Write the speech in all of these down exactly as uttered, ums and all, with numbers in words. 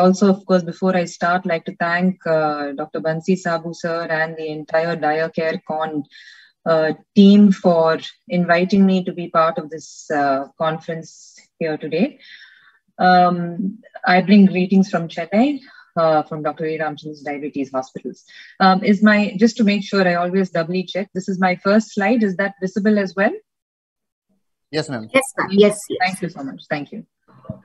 Also, of course, before I start, like to thank uh, Doctor Bansi Sabu sir and the entire DiaCare Con uh, team for inviting me to be part of this uh, conference here today. Um, I bring greetings from Chennai, uh, from Doctor A. Ramchandran's Diabetes Hospitals. Um, is my, just to make sure I always doubly check, this is my first slide. Is that visible as well? Yes, ma'am. Yes, ma'am. Yes, yes. Thank you so much. Thank you.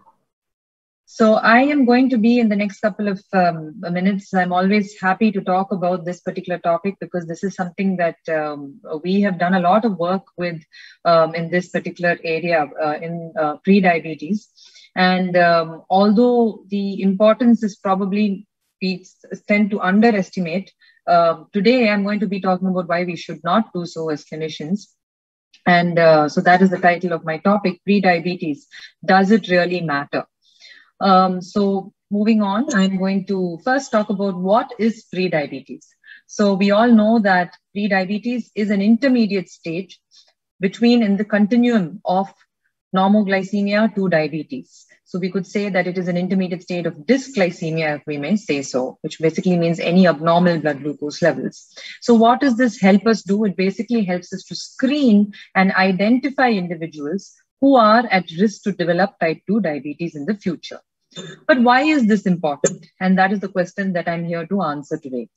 So I am going to be in the next couple of um, minutes. I'm always happy to talk about this particular topic because this is something that um, we have done a lot of work with um, in this particular area uh, in uh, pre-diabetes. And um, although the importance is probably we tend to underestimate, uh, today I'm going to be talking about why we should not do so as clinicians. And uh, so that is the title of my topic, pre-diabetes. Does it really matter? Um, so moving on, I'm going to first talk about what is pre-diabetes. So we all know that pre-diabetes is an intermediate stage between in the continuum of normoglycemia to diabetes. So we could say that it is an intermediate state of dysglycemia, if we may say so, which basically means any abnormal blood glucose levels. So what does this help us do? It basically helps us to screen and identify individuals who are at risk to develop type two diabetes in the future. But why is this important? And that is the question that I'm here to answer today.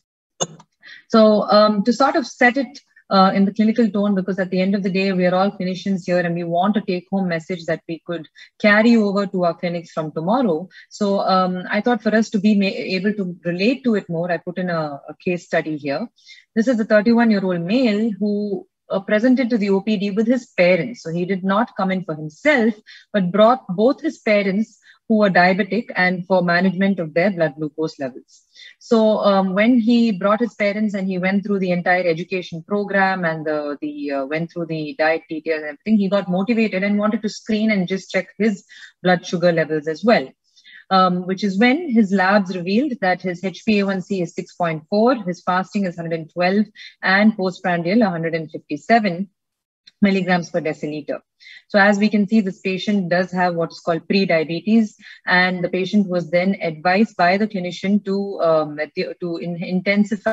So um, to sort of set it uh, in the clinical tone, because at the end of the day, we are all clinicians here and we want a take-home message that we could carry over to our clinics from tomorrow. So um, I thought for us to be able to relate to it more, I put in a, a case study here. This is a thirty-one-year-old male who Uh, presented to the O P D with his parents. So he did not come in for himself, but brought both his parents who were diabetic and for management of their blood glucose levels. So um, when he brought his parents and he went through the entire education program and the, the uh, went through the diet details and everything, he got motivated and wanted to screen and just check his blood sugar levels as well. Um, which is when his labs revealed that his H b A one C is six point four, his fasting is one hundred twelve, and postprandial one hundred fifty-seven milligrams per deciliter. So as we can see, this patient does have what is called pre-diabetes, and the patient was then advised by the clinician to, um, to in intensify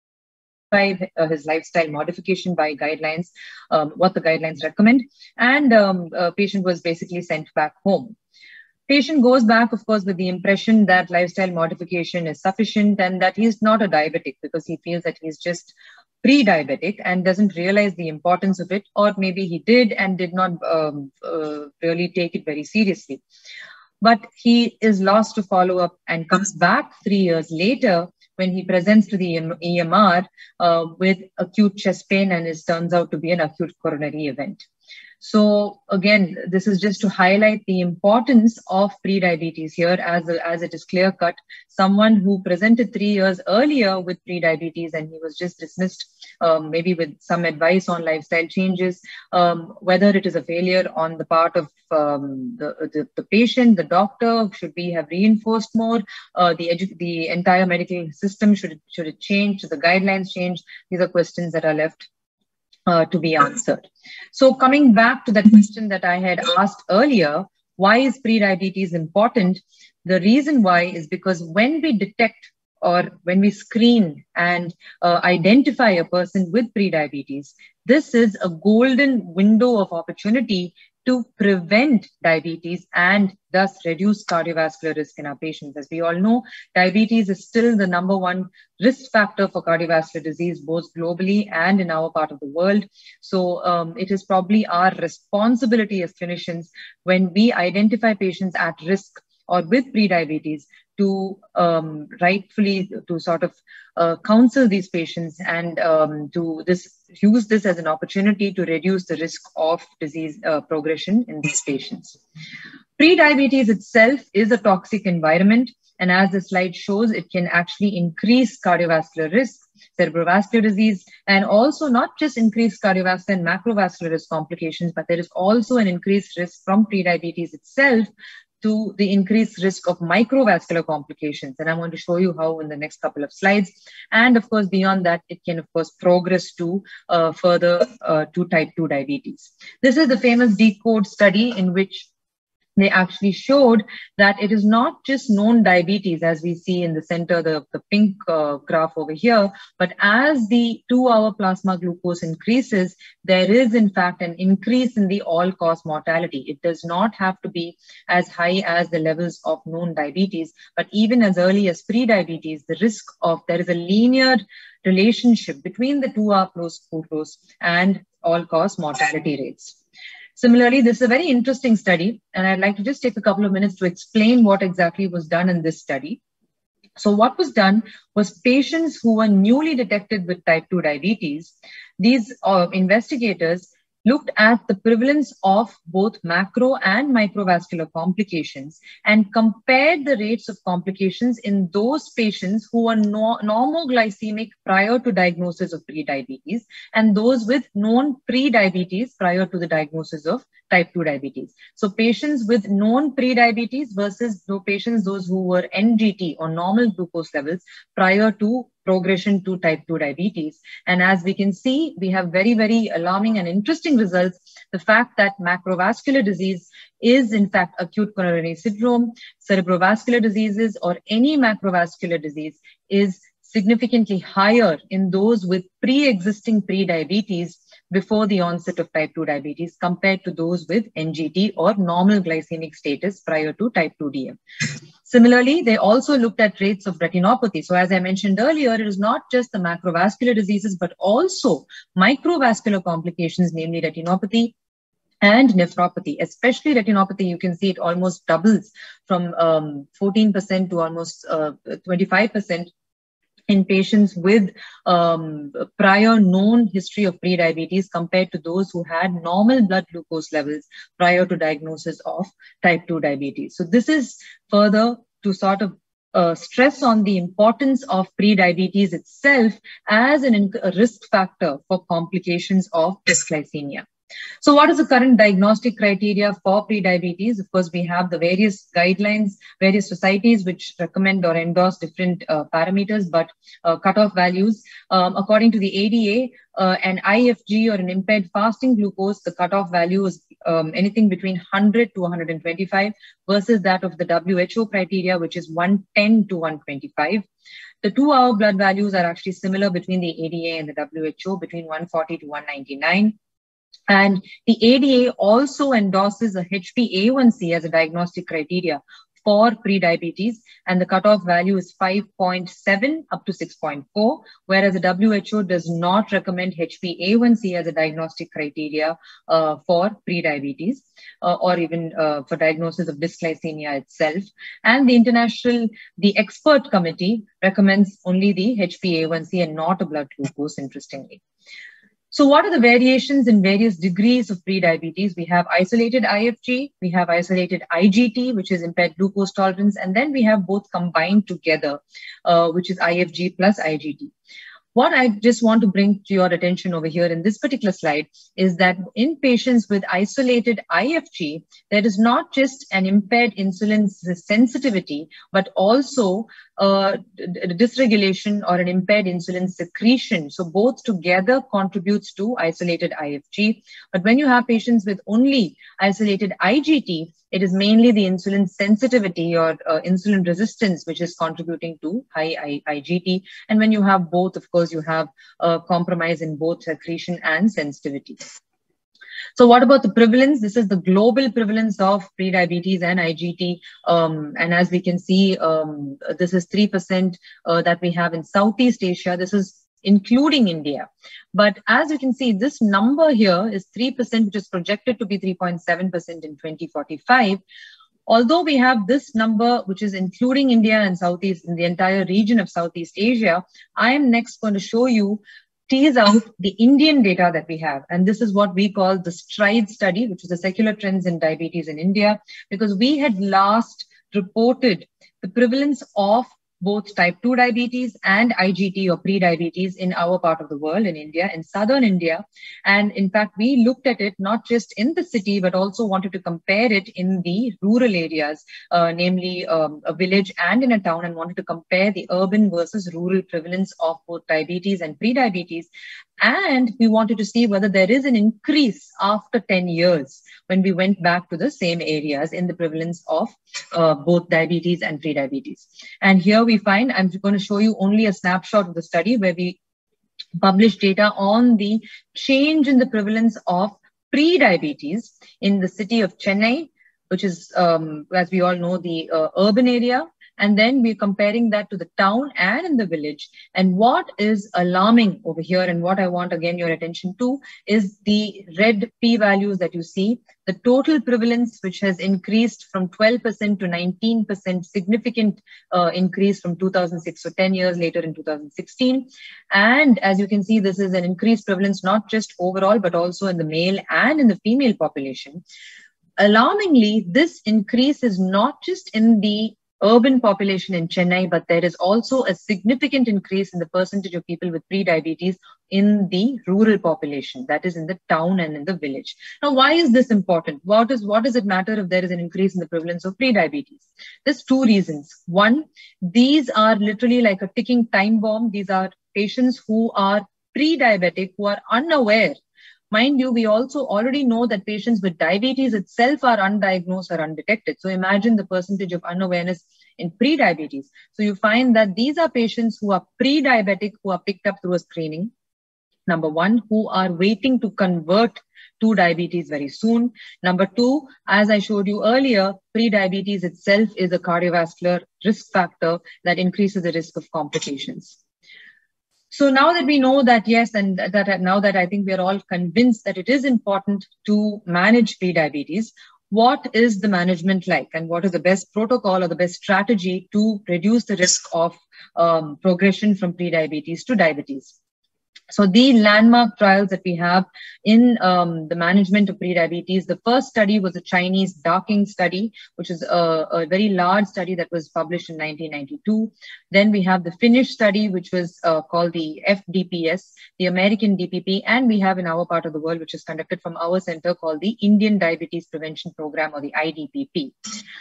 Uh, his lifestyle modification by guidelines, um, what the guidelines recommend, and um, uh, patient was basically sent back home. Patient goes back, of course, with the impression that lifestyle modification is sufficient and that he's not a diabetic because he feels that he's just pre-diabetic and doesn't realize the importance of it, or maybe he did and did not um, uh, really take it very seriously. But he is lost to follow up and comes back three years later when he presents to the E M R uh, with acute chest pain and it turns out to be an acute coronary event. So again, this is just to highlight the importance of pre-diabetes here as, a, as it is clear cut. Someone who presented three years earlier with pre-diabetes and he was just dismissed, um, maybe with some advice on lifestyle changes, um, whether it is a failure on the part of um, the, the, the patient, the doctor, should we have reinforced more, uh, the, edu the entire medical system, should it, should it change, should the guidelines change? These are questions that are left Uh, to be answered. So coming back to that question that I had asked earlier, why is pre-diabetes important? The reason why is because when we detect or when we screen and uh, identify a person with pre-diabetes, this is a golden window of opportunity to prevent diabetes and thus reduce cardiovascular risk in our patients. As we all know, diabetes is still the number one risk factor for cardiovascular disease, both globally and in our part of the world. So um, it is probably our responsibility as clinicians when we identify patients at risk or with pre-diabetes to um, rightfully to sort of uh, counsel these patients and um, to this use this as an opportunity to reduce the risk of disease uh, progression in these patients. Pre-diabetes itself is a toxic environment, and as the slide shows, it can actually increase cardiovascular risk, cerebrovascular disease, and also not just increase cardiovascular and macrovascular risk complications, but there is also an increased risk from pre-diabetes itself to the increased risk of microvascular complications. And I'm going to show you how in the next couple of slides. And of course, beyond that, it can of course progress to uh, further uh, to type two diabetes. This is the famous DECODE study in which they actually showed that it is not just known diabetes, as we see in the center, the, the pink uh, graph over here, but as the two-hour plasma glucose increases, there is in fact an increase in the all-cause mortality. It does not have to be as high as the levels of known diabetes, but even as early as pre-diabetes, the risk of, there is a linear relationship between the two-hour glucose and all-cause mortality rates. Similarly, this is a very interesting study, and I'd like to just take a couple of minutes to explain what exactly was done in this study. So what was done was patients who were newly detected with type two diabetes, these uh, investigators looked at the prevalence of both macro and microvascular complications and compared the rates of complications in those patients who were no, normoglycemic prior to diagnosis of prediabetes and those with known prediabetes prior to the diagnosis of type two diabetes. So patients with known prediabetes versus those patients, those who were N G T or normal glucose levels prior to progression to type two diabetes. And as we can see, we have very, very alarming and interesting results. The fact that macrovascular disease is in fact acute coronary syndrome, cerebrovascular diseases, or any macrovascular disease is significantly higher in those with pre-existing prediabetes before the onset of type two diabetes compared to those with N G T or normal glycemic status prior to type two D M. Similarly, they also looked at rates of retinopathy. So as I mentioned earlier, it is not just the macrovascular diseases, but also microvascular complications, namely retinopathy and nephropathy. Especially retinopathy, you can see it almost doubles from um, fourteen percent to almost uh, twenty-five percent in patients with um, prior known history of prediabetes compared to those who had normal blood glucose levels prior to diagnosis of type two diabetes. So this is further to sort of uh, stress on the importance of prediabetes itself as an, a risk factor for complications of dysglycemia. So what is the current diagnostic criteria for prediabetes? Of course, we have the various guidelines, various societies which recommend or endorse different uh, parameters, but uh, cutoff values. Um, according to the A D A, uh, an I F G or an impaired fasting glucose, the cutoff value is um, anything between one hundred to one hundred twenty-five versus that of the W H O criteria, which is one ten to one twenty-five. The two-hour blood values are actually similar between the A D A and the W H O, between one forty to one ninety-nine. And the A D A also endorses a H b A one C as a diagnostic criteria for prediabetes, and the cutoff value is five point seven up to six point four, whereas the W H O does not recommend H b A one C as a diagnostic criteria uh, for prediabetes uh, or even uh, for diagnosis of dysglycemia itself. And the international, the expert committee recommends only the H b A one C and not a blood glucose, interestingly. So what are the variations in various degrees of prediabetes? We have isolated I F G, we have isolated I G T, which is impaired glucose tolerance, and then we have both combined together, uh, which is I F G plus I G T. What I just want to bring to your attention over here in this particular slide is that in patients with isolated I F G, there is not just an impaired insulin sensitivity, but also uh, dysregulation or an impaired insulin secretion. So both together contributes to isolated I F G. But when you have patients with only isolated I G T, it is mainly the insulin sensitivity or uh, insulin resistance which is contributing to high I G T. And when you have both, of course, you have a compromise in both secretion and sensitivity. So what about the prevalence? This is the global prevalence of prediabetes and I G T. Um, and as we can see, um, this is three percent uh, that we have in Southeast Asia. This is including India. But as you can see, this number here is three percent, which is projected to be three point seven percent in twenty forty-five. Although we have this number, which is including India and Southeast, in the entire region of Southeast Asia, I am next going to show you, tease out the Indian data that we have. And this is what we call the STRIDE study, which is the Secular Trends in Diabetes in India, because we had last reported the prevalence of both type two diabetes and I G T or pre-diabetes in our part of the world, in India, in southern India. And in fact, we looked at it not just in the city, but also wanted to compare it in the rural areas, uh, namely um, a village and in a town, and wanted to compare the urban versus rural prevalence of both diabetes and pre-diabetes. And we wanted to see whether there is an increase after ten years when we went back to the same areas in the prevalence of uh, both diabetes and pre-diabetes. And here we find, I'm going to show you only a snapshot of the study where we published data on the change in the prevalence of pre-diabetes in the city of Chennai, which is, um, as we all know, the uh, urban area. And then we're comparing that to the town and in the village. And what is alarming over here, and what I want again your attention to, is the red p-values that you see. The total prevalence, which has increased from twelve percent to nineteen percent, significant uh, increase from two thousand six, so ten years later in two thousand sixteen. And as you can see, this is an increased prevalence, not just overall, but also in the male and in the female population. Alarmingly, this increase is not just in the urban population in Chennai, but there is also a significant increase in the percentage of people with pre-diabetes in the rural population, that is in the town and in the village. Now, why is this important? What is, what does it matter if there is an increase in the prevalence of pre-diabetes? There's two reasons. One, these are literally like a ticking time bomb. These are patients who are pre-diabetic, who are unaware. Mind you, we also already know that patients with diabetes itself are undiagnosed or undetected. So imagine the percentage of unawareness in pre-diabetes. So you find that these are patients who are pre-diabetic, who are picked up through a screening. Number one, who are waiting to convert to diabetes very soon. Number two, as I showed you earlier, pre-diabetes itself is a cardiovascular risk factor that increases the risk of complications. So now that we know that, yes, and that now that I think we are all convinced that it is important to manage pre-diabetes, what is the management like, and what is the best protocol or the best strategy to reduce the risk of um, progression from pre-diabetes to diabetes? So the landmark trials that we have in um, the management of pre-diabetes, the first study was a Chinese Darking study, which is a, a very large study that was published in nineteen ninety-two. Then we have the Finnish study, which was uh, called the F D P S, the American D P P, and we have in our part of the world, which is conducted from our center, called the Indian Diabetes Prevention Program, or the I D P P.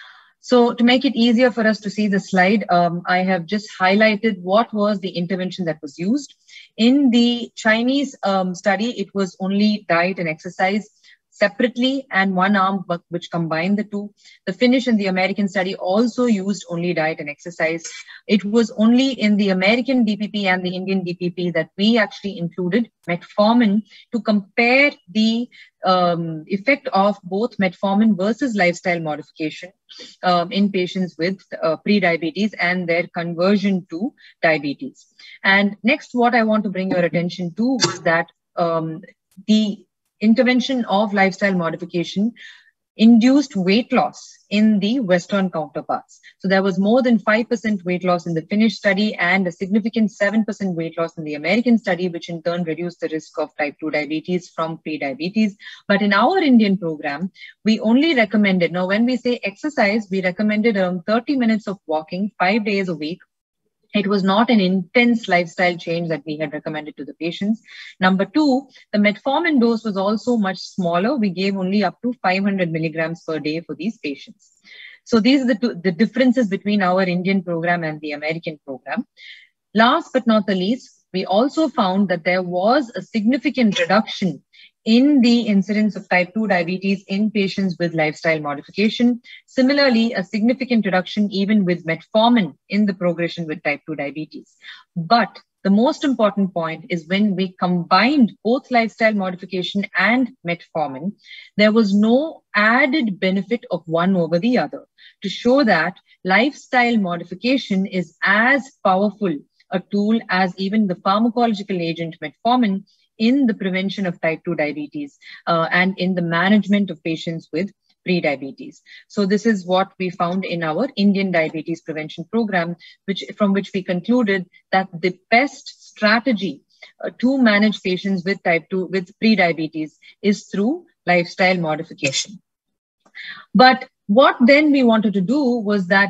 So to make it easier for us to see the slide, um, I have just highlighted what was the intervention that was used. In the Chinese um, study, it was only diet and exercise separately, and one arm which combined the two. The Finnish and the American study also used only diet and exercise. It was only in the American D P P and the Indian D P P that we actually included metformin to compare the um, effect of both metformin versus lifestyle modification um, in patients with uh, pre-diabetes and their conversion to diabetes. And next, what I want to bring your attention to is that um, the intervention of lifestyle modification induced weight loss in the Western counterparts. So there was more than five percent weight loss in the Finnish study and a significant seven percent weight loss in the American study, which in turn reduced the risk of type two diabetes from pre-diabetes. But in our Indian program, we only recommended, now when we say exercise, we recommended around thirty minutes of walking five days a week. It was not an intense lifestyle change that we had recommended to the patients. Number two, the metformin dose was also much smaller. We gave only up to five hundred milligrams per day for these patients. So these are the, two, the differences between our Indian program and the American program. Last but not the least, we also found that there was a significant reduction in the incidence of type two diabetes in patients with lifestyle modification. Similarly, a significant reduction even with metformin in the progression with type two diabetes. But the most important point is when we combined both lifestyle modification and metformin, there was no added benefit of one over the other, to show that lifestyle modification is as powerful a tool as even the pharmacological agent metformin in the prevention of type two diabetes uh, and in the management of patients with pre-diabetes. So this is what we found in our Indian diabetes prevention program, which from which we concluded that the best strategy uh, to manage patients with type two, with pre-diabetes, is through lifestyle modification. But what then we wanted to do was that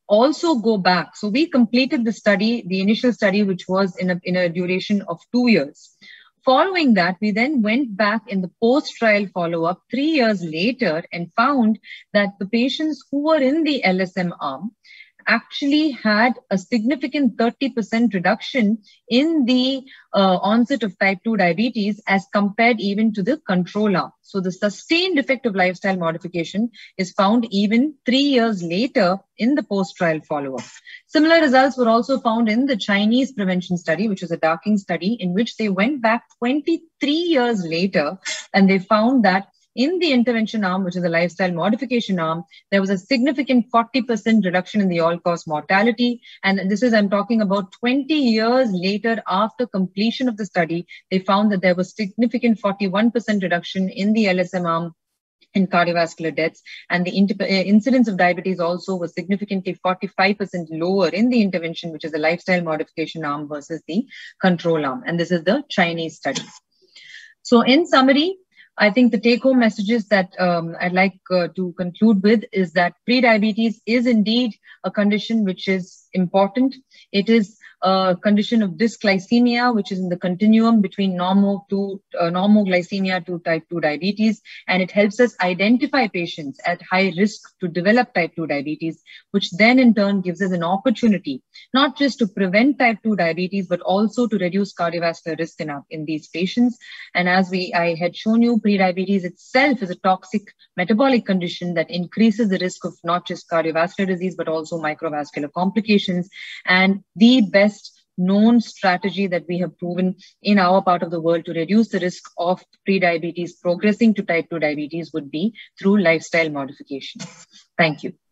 also go back. So we completed the study, the initial study, which was in a, in a duration of two years. Following that, we then went back in the post-trial follow-up three years later and found that the patients who were in the L S M arm actually had a significant thirty percent reduction in the uh, onset of type two diabetes as compared even to the control arm. So the sustained effect of lifestyle modification is found even three years later in the post-trial follow-up. Similar results were also found in the Chinese prevention study, which is a Darking study, in which they went back twenty-three years later, and they found that in the intervention arm, which is the lifestyle modification arm, there was a significant forty percent reduction in the all-cause mortality. And this is, I'm talking about twenty years later after completion of the study, they found that there was significant forty-one percent reduction in the L S M arm in cardiovascular deaths. And the incidence of diabetes also was significantly forty-five percent lower in the intervention, which is the lifestyle modification arm versus the control arm. And this is the Chinese study. So in summary, I think the take-home messages that um, I'd like uh, to conclude with is that prediabetes is indeed a condition which is important. It is a condition of dysglycemia, which is in the continuum between normo to uh, normoglycemia to type two diabetes, and it helps us identify patients at high risk to develop type two diabetes, which then in turn gives us an opportunity not just to prevent type two diabetes, but also to reduce cardiovascular risk in, our, in these patients. And as we I had shown you, prediabetes itself is a toxic metabolic condition that increases the risk of not just cardiovascular disease, but also microvascular complications. And the best known strategy that we have proven in our part of the world to reduce the risk of prediabetes progressing to type two diabetes would be through lifestyle modification. Thank you.